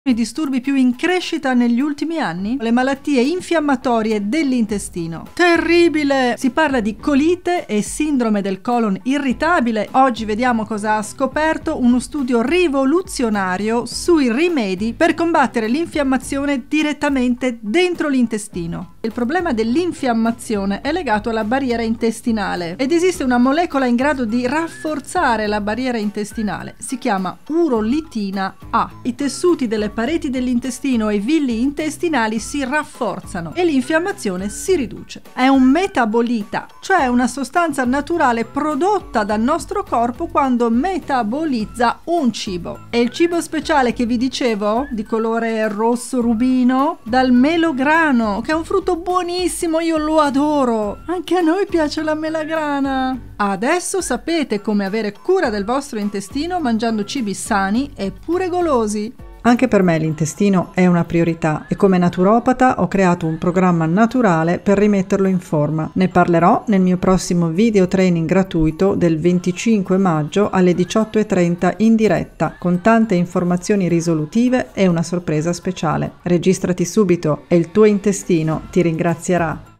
I disturbi più in crescita negli ultimi anni? Le malattie infiammatorie dell'intestino. Terribile! Si parla di colite e sindrome del colon irritabile. Oggi vediamo cosa ha scoperto uno studio rivoluzionario sui rimedi per combattere l'infiammazione direttamente dentro l'intestino. Il problema dell'infiammazione è legato alla barriera intestinale ed esiste una molecola in grado di rafforzare la barriera intestinale. Si chiama urolitina A. I tessuti delle pareti dell'intestino e i villi intestinali si rafforzano e l'infiammazione si riduce. È un metabolita, cioè una sostanza naturale prodotta dal nostro corpo quando metabolizza un cibo. E il cibo speciale che vi dicevo, di colore rosso rubino, dal melograno, che è un frutto buonissimo, io lo adoro. Anche a noi piace la melagrana. Adesso sapete come avere cura del vostro intestino mangiando cibi sani e pure golosi. Anche per me l'intestino è una priorità e come naturopata ho creato un programma naturale per rimetterlo in forma. Ne parlerò nel mio prossimo video training gratuito del 25 maggio alle 18:30 in diretta, con tante informazioni risolutive e una sorpresa speciale. Registrati subito e il tuo intestino ti ringrazierà.